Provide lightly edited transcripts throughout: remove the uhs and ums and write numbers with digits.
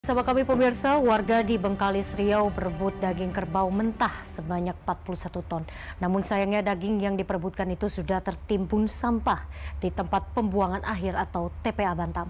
Bersama kami pemirsa, warga di Bengkalis Riau berebut daging kerbau mentah sebanyak 41 ton. Namun sayangnya daging yang diperebutkan itu sudah tertimbun sampah di tempat pembuangan akhir atau TPA Bantam.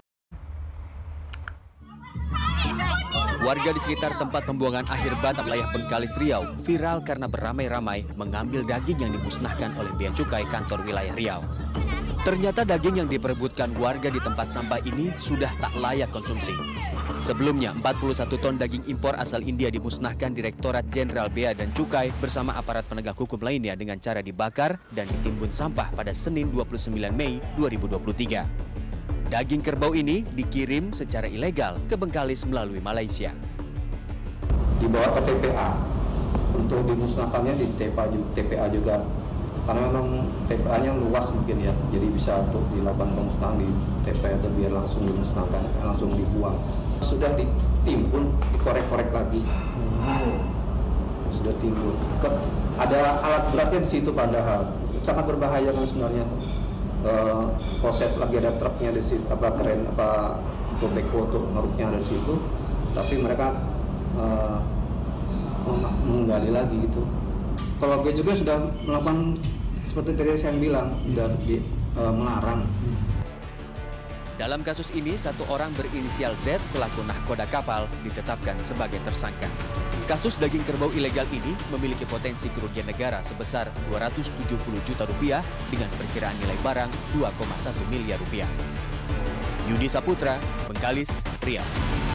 Warga di sekitar tempat pembuangan akhir Bantam wilayah Bengkalis Riau viral karena beramai-ramai mengambil daging yang dimusnahkan oleh Bea Cukai kantor wilayah Riau. Ternyata daging yang diperebutkan warga di tempat sampah ini sudah tak layak konsumsi. Sebelumnya, 41 ton daging impor asal India dimusnahkan Direktorat Jenderal Bea dan Cukai bersama aparat penegak hukum lainnya dengan cara dibakar dan ditimbun sampah pada Senin 29 Mei 2023. Daging kerbau ini dikirim secara ilegal ke Bengkalis melalui Malaysia. Dibawa ke TPA untuk dimusnahkannya di TPA juga. Karena memang TPA-nya luas mungkin ya, jadi bisa untuk dilakukan pemusnahan di TPA itu biar langsung dimusnahkan, langsung dibuang. Sudah ditimbun, dikorek-korek lagi. Sudah timbun. Ada alat beratnya di situ padahal sangat berbahaya kan sebenarnya. Proses lagi ada truknya di situ, keren untuk beko untuk ngeruknya dari situ, tapi mereka menggali lagi gitu. Kalau gue juga sudah melakukan seperti tadi saya bilang, sudah melarang. Dalam kasus ini, satu orang berinisial Z selaku nahkoda kapal ditetapkan sebagai tersangka. Kasus daging kerbau ilegal ini memiliki potensi kerugian negara sebesar 270 juta rupiah dengan perkiraan nilai barang 2,1 miliar rupiah. Yudi Saputra, Bengkalis, Riau.